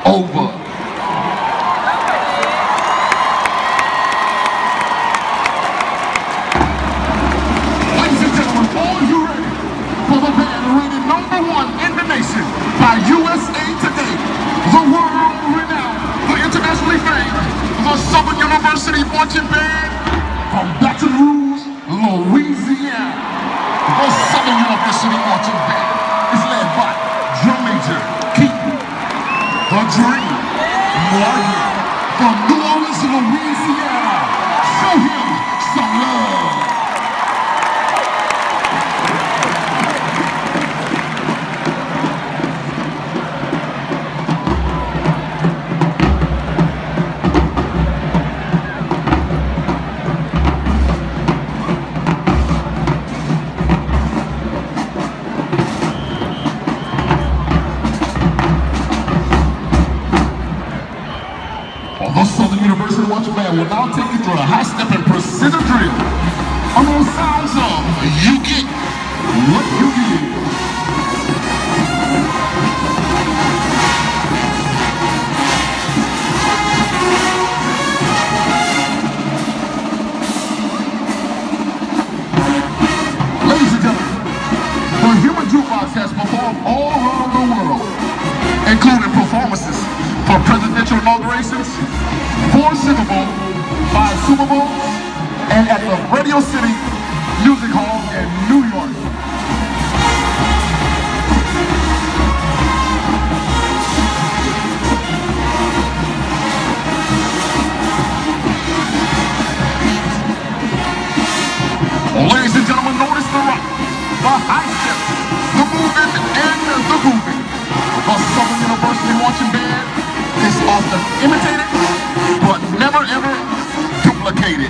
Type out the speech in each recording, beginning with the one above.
over. Ladies and gentlemen, are you ready for the band rated #1 in the nation by USA Today, the world-renowned, the internationally famed, the Southern University Marching Band from Baton Rouge, Louisiana. The Southern University Marching Band is led by drum major Keith the Dream Morgan from New Orleans, Louisiana. Show him some love. The Southern University Marching Band will now take you through a high-step and precision drill on those sounds of You Get What You Give. Ladies and gentlemen, the Human Jukebox has performed all around the world, including performances for presidential inaugurations, 4 Super Bowls, 5 Super Bowls, and at the Radio City Music Hall in New York. Ladies and gentlemen, notice the rock, the high step, the moving, and the grooving. The Southern University Marching Band is often imitated, but never ever duplicated.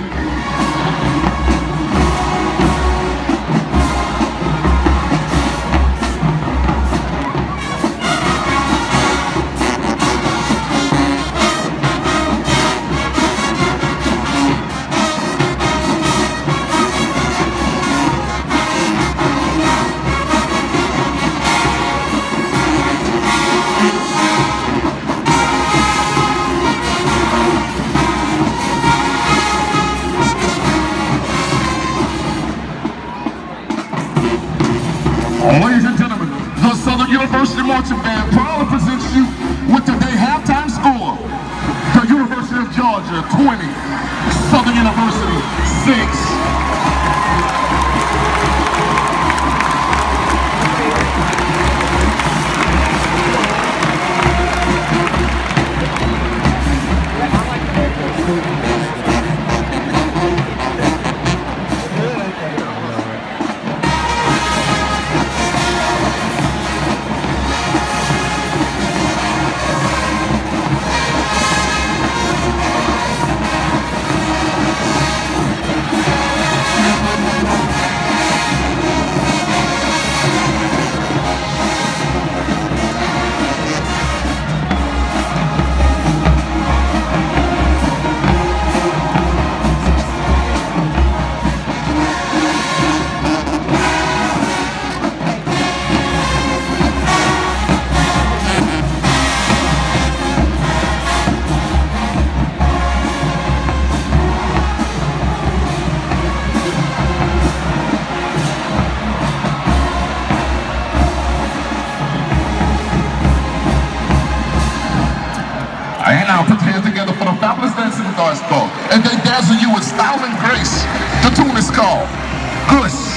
Ladies and gentlemen, the Southern University Marching Band proudly presents you with today's halftime score. The University of Georgia 20, Southern University 6. And now put your hands together for the fabulous dancing stars called. And they dazzle you with style and grace. The tune is called Gush.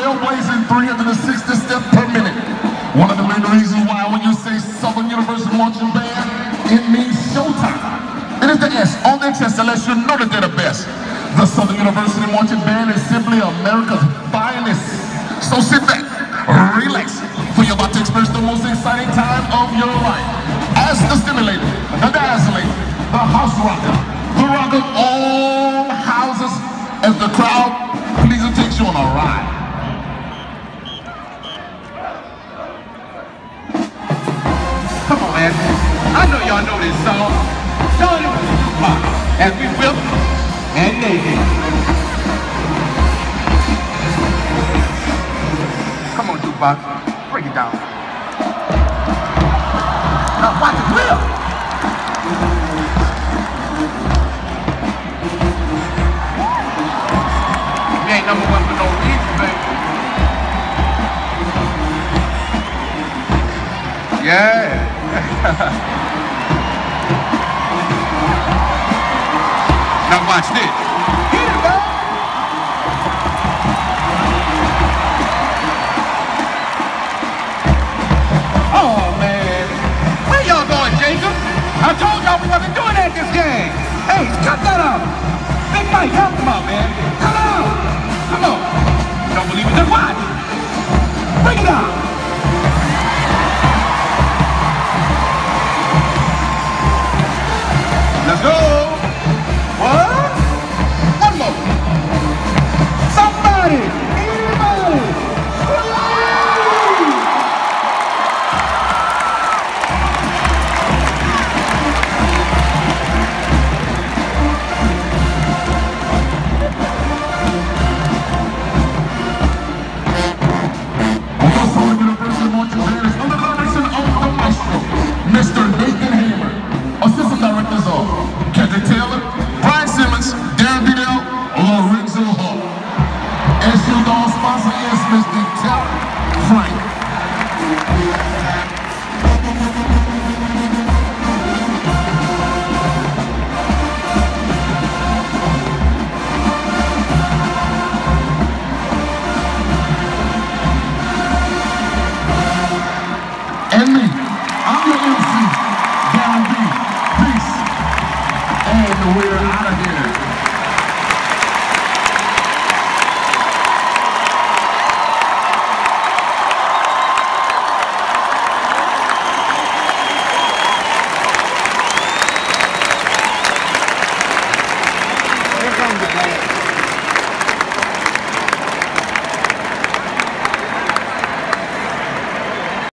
trailblazing 360 steps per minute. One of the main reasons why when you say Southern University Marching Band, it means showtime. It is the S on their chest that lets you know that they're the best. The Southern University Marching Band is simply America's finest. So sit back, relax, for you're about to experience the most exciting time of your life. As the stimulator, the dazzling, the house rocker, the rock of all houses, as the crowd pleaser takes you on a ride. Come on, man. I know y'all know this song. Join it with the Jukebox as we whip and naked. Come on, Jukebox. Break it down. Now watch it whip. We ain't number one for no reason, baby. Yeah. Now watch this. Get it, bro. Oh, man. Where y'all going, Jacob? I told y'all we wasn't doing that this game. Hey, cut that out. Big Mike, help him out, man. Cut it out. Come on. Don't believe it, just watch. Bring it out. Let's go. What? One more. Somebody. Anybody. Mr. Nathan Hamer, Assistant Directors of Kendrick Taylor, Brian Simmons, Darren Bedell, Lorenzo Hall. SU Dog sponsor is Mr. Terry Frank. And me, I'm your MC, Darren B. Peace. And we're out.